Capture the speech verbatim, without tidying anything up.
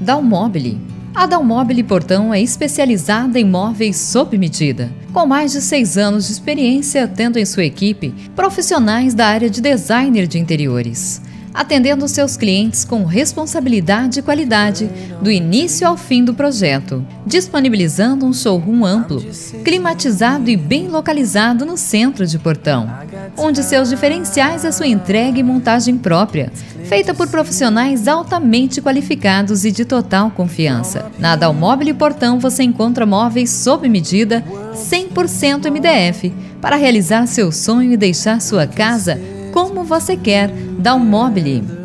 Dalmobile. A Dalmobile Portão é especializada em móveis sob medida. Com mais de seis anos de experiência, tendo em sua equipe profissionais da área de designer de interiores, atendendo seus clientes com responsabilidade e qualidade do início ao fim do projeto, disponibilizando um showroom amplo, climatizado e bem localizado no centro de Portão, onde seus diferenciais é sua entrega e montagem própria, feita por profissionais altamente qualificados e de total confiança. Na Dalmobile Portão você encontra móveis sob medida, cem por cento M D F, para realizar seu sonho e deixar sua casa como você quer. Dalmobile.